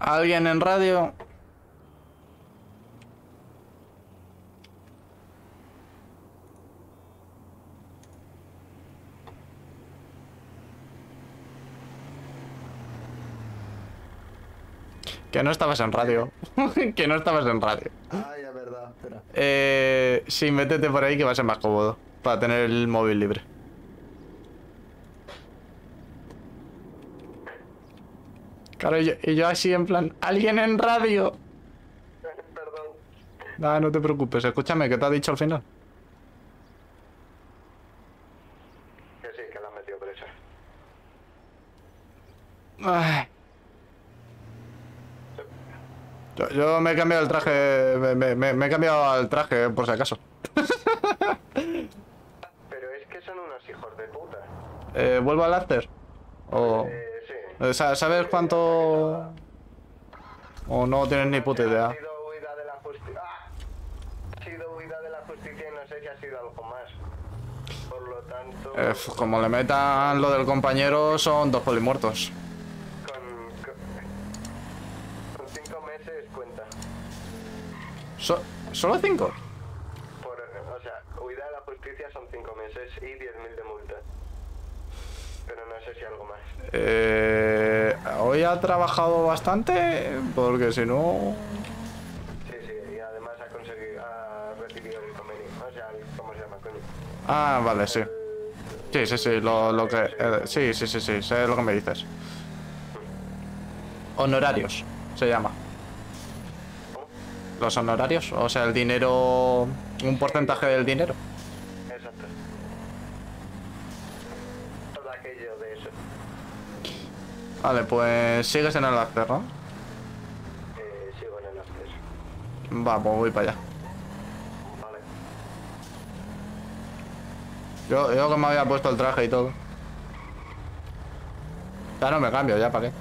¿Alguien en radio? Que no estabas en radio. Que no estabas en radio. Ay, es verdad, espera. Sí, métete por ahí que va a ser más cómodo. Para tener el móvil libre. Claro, y yo así en plan... ¿Alguien en radio? Perdón. Nada, no te preocupes. Escúchame, ¿qué te ha dicho al final? Que sí, que la han metido presa. Ay. Yo me he cambiado el traje... Me he cambiado al traje, por si acaso. Pero es que son unos hijos de puta. ¿Vuelvo al after? O... Sí. ¿Sabes cuánto...? O no tienes ni puta idea. Ha sido huida de la justicia. Ha sido huida de la justicia y no sé si ha sido algo más. Por lo tanto... Como le metan lo del compañero, son 2 polimuertos. Con 5 meses cuenta. ¿Solo 5? O sea, huida de la justicia son 5 meses y 10.000 de multa. Pero no sé si algo más. Hoy ha trabajado bastante, porque si no... Sí, sí, y además ha recibido el convenio. O sea, ¿cómo se llama, coño? Ah, vale, sí. Sí, lo que... sí, sé lo que me dices. Honorarios, se llama. Los honorarios, o sea, el dinero... Un porcentaje del dinero. Exacto. Todo aquello de eso. Vale, pues sigues en el after, ¿no? Sigo en el after. Va, pues voy para allá. Vale. Yo que me había puesto el traje y todo. Ya no me cambio, ya, ¿para qué?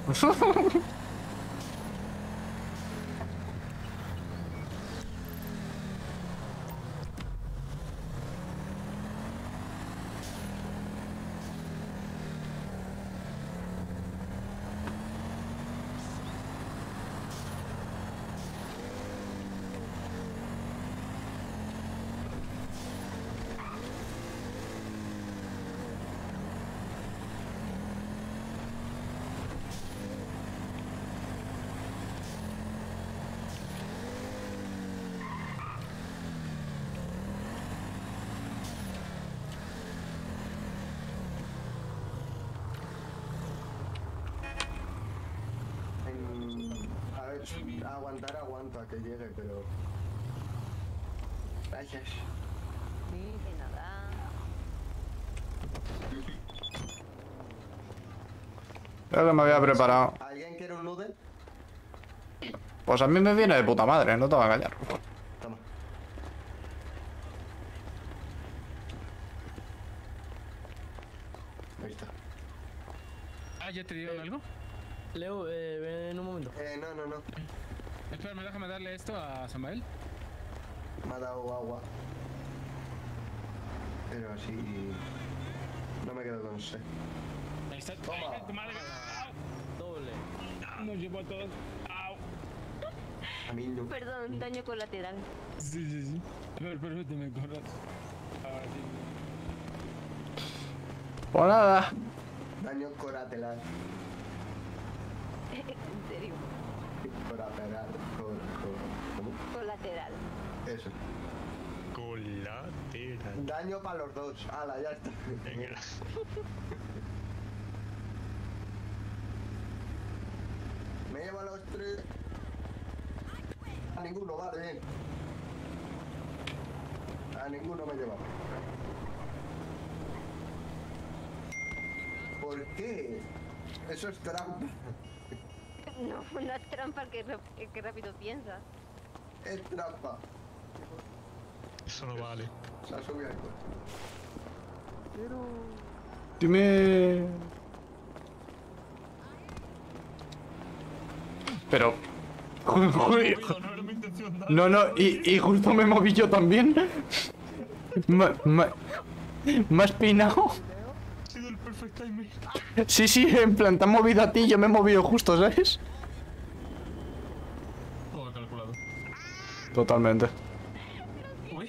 A ver, aguanta que llegue, pero... Gracias. Sí, de nada. Creo que me había preparado. ¿Alguien quiere un noodle? Pues a mí me viene de puta madre, no te voy a engañar. Toma. Ahí está. Ah, ¿ya te dieron algo? Leo, ven en un momento. No. Espérame, déjame darle esto a Samael. Me ha dado agua. Pero así... No me quedo con sed. Ahí está. Toma. Ay, tu madre. Doble. Au. Nos llevó a todos. Au. A mí no. Perdón, daño colateral. Sí. A ver, permíteme correr. Ahora sí. Pues nada. Daño colateral. En serio, Colateral. ¿Cómo? colateral. Eso. Colateral. Daño para los dos. Ala, ya está. Venga. Me llevo a los 3. A ninguno, vale, bien. A ninguno me lleva. ¿Por qué? Eso es trampa. No, no es trampa que rápido piensa. Es trampa. Eso no vale. Se ha subido el coche. Dime... Pero... No, y justo me moví yo también. ¿Me has peinado? Ha sido el perfect timing. Sí, en plan, te has movido a ti y yo me he movido justo, ¿sabes? Totalmente. Uy.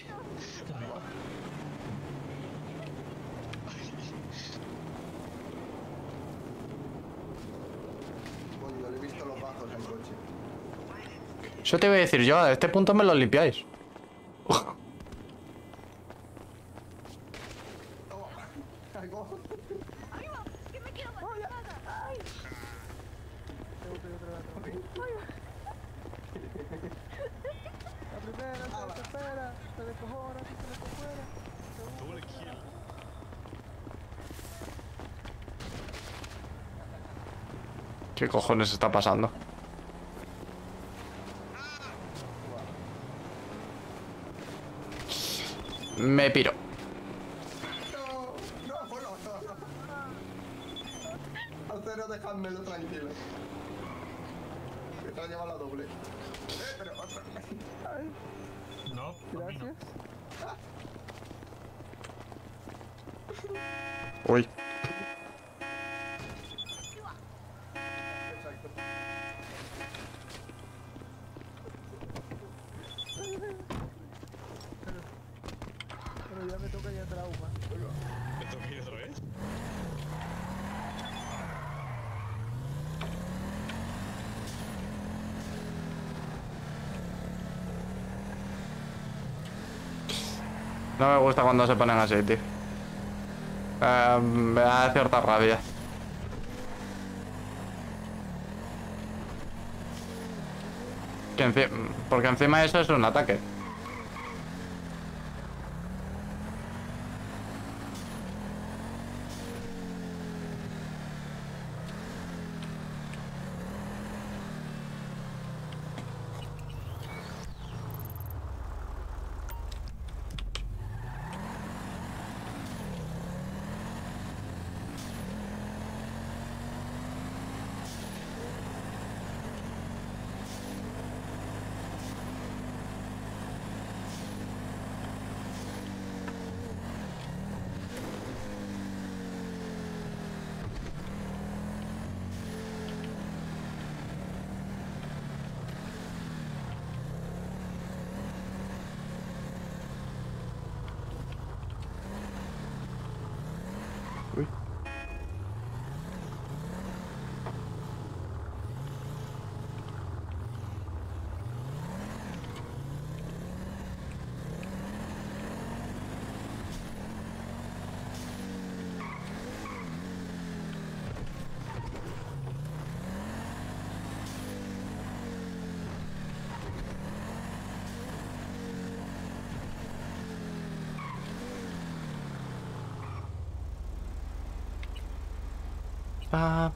Coño, le he visto los bajos al coche. Eso te voy a decir yo, a este punto me lo limpiáis. Ay, cojo. ¡Que me quiero matar! ¡Ay! Double kill. ¿Qué cojones está pasando? Me piro. No, bueno. Acero, dejádmelo tranquilo. Que te ha llevado la doble. Pero otra. No, gracias. Uy. Exacto. Pero ya me toca ya trauma. ¿Me tengo que ir otra vez? No me gusta cuando se ponen así, tío. Me da cierta rabia. Porque encima eso es un ataque. Uy. Pa-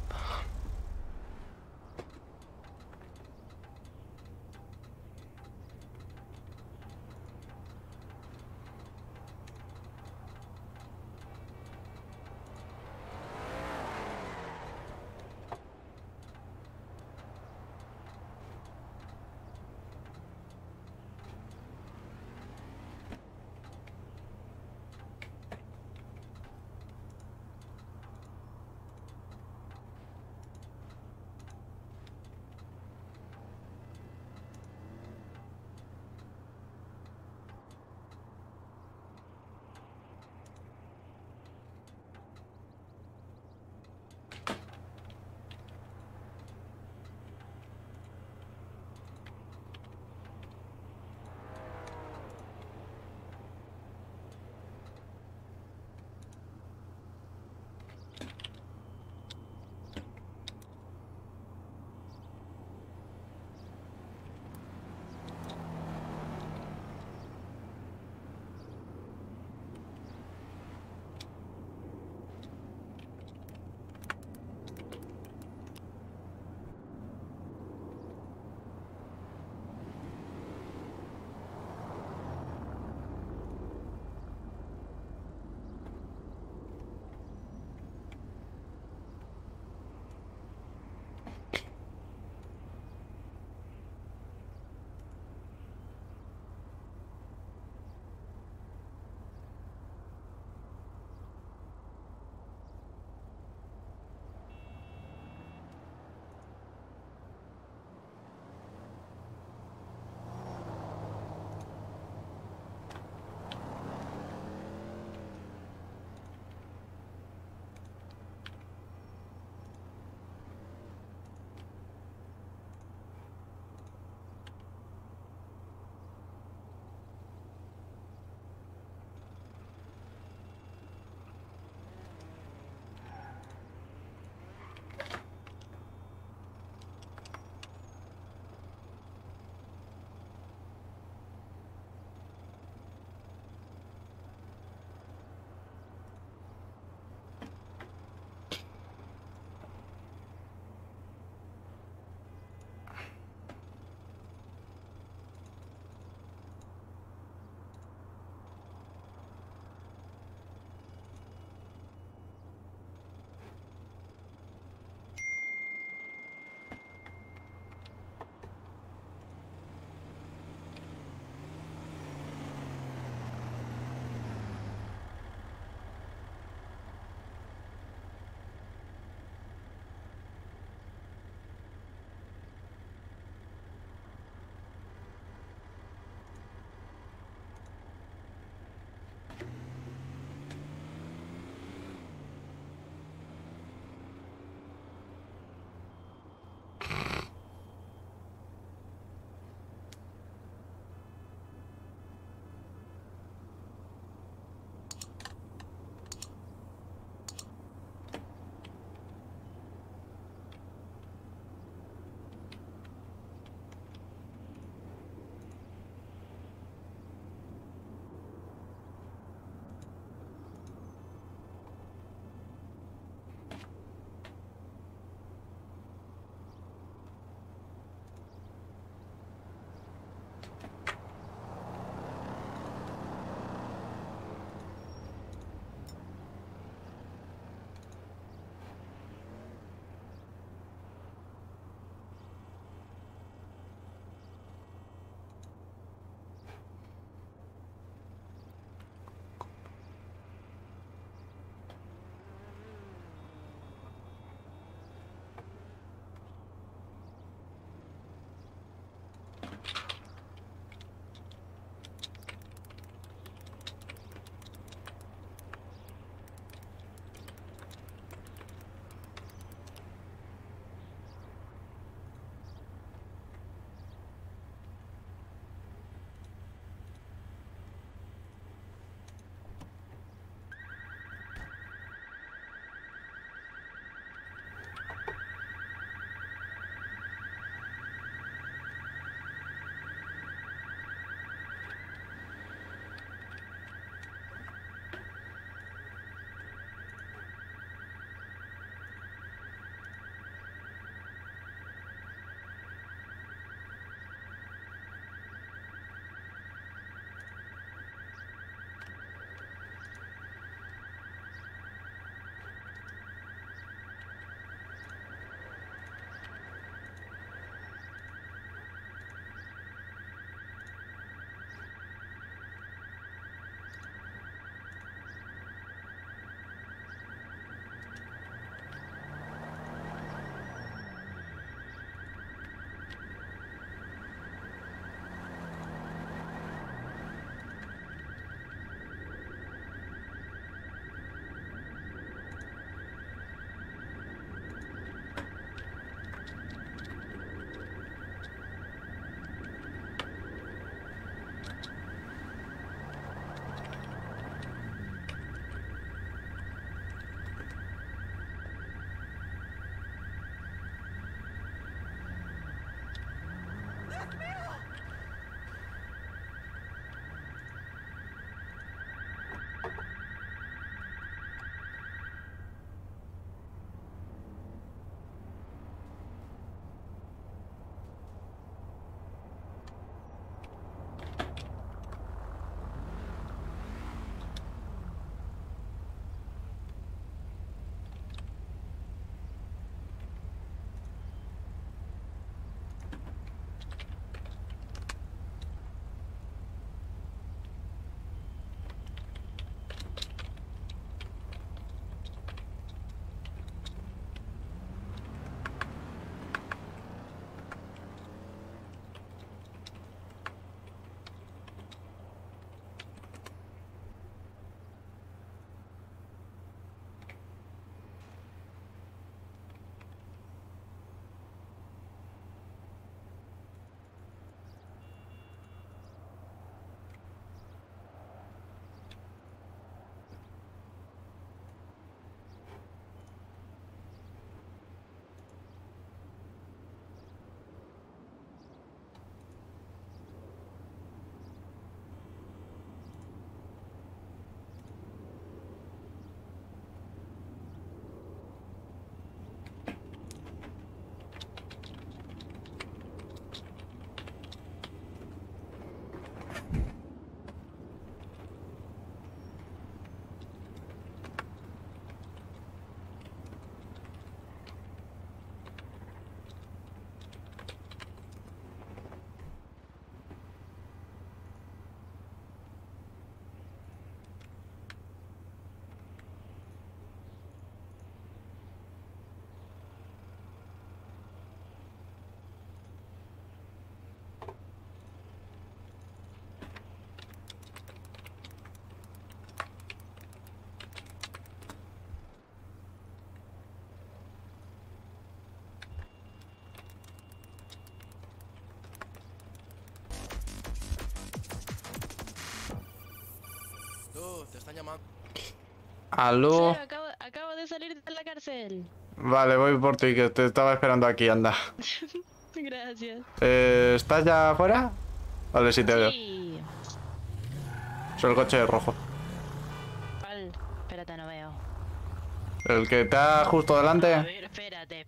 Aló, te están llamando. Aló. Acabo de salir de la cárcel. Vale, voy por ti, que te estaba esperando aquí, anda. Gracias. ¿Estás ya afuera? Vale, sí te veo. Sí. Soy el coche rojo. ¿Cuál? Espérate, no veo. El que está justo A delante. ver, espérate.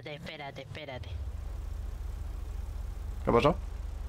¿Qué pasó?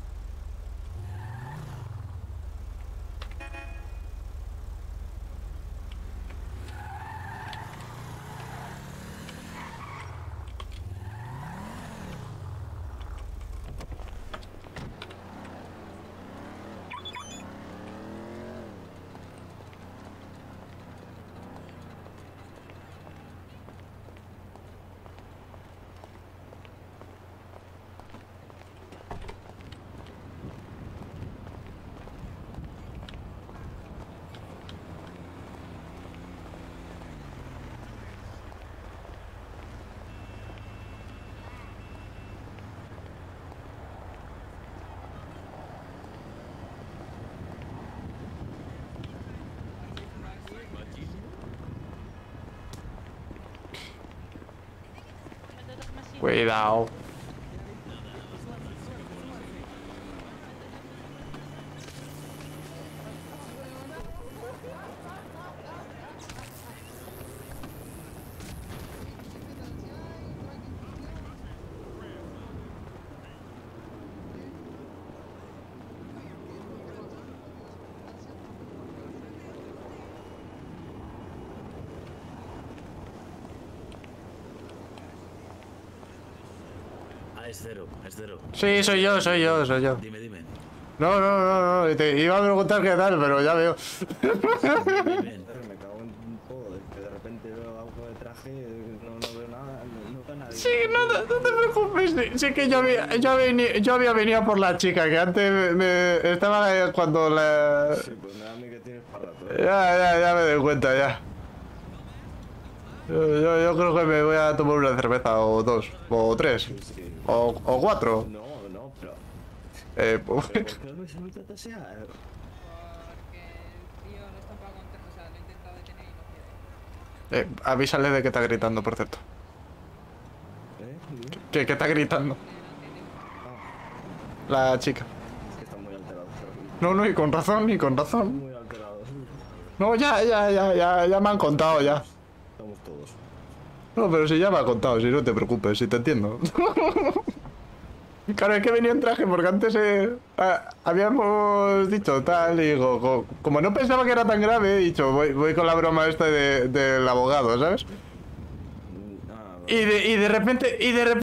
Cuidado. Es cero. Sí, soy yo. Dime. No. Te iba a preguntar qué tal, pero ya veo. Bien. Me cago en todo. Es que de repente veo algo de traje, no veo nada, no veo nadie. Sí, no te preocupes. Sí que yo había venido por la chica, que antes me estaba cuando la... Sí, pues me da a mí que tienes para rato. Ya me doy cuenta, ya. Yo creo que me voy a tomar una cerveza o dos, o tres, Sí. o cuatro. No, pero... Pues, ¿Por qué no me trata así? Porque el tío no está para contar, o sea, lo he intentado detener y no quiere. avísale de que está gritando, por cierto. ¿Eh? Que está gritando. La chica. Es que está muy alterado. No, y con razón. Muy alterado. No, ya me han contado, ya. Estamos todos. No, pero si ya me ha contado, si no te preocupes, si te entiendo. Claro, es que venía en traje porque antes habíamos dicho tal y digo, como no pensaba que era tan grave, he dicho, voy con la broma esta del abogado, ¿sabes? Y de repente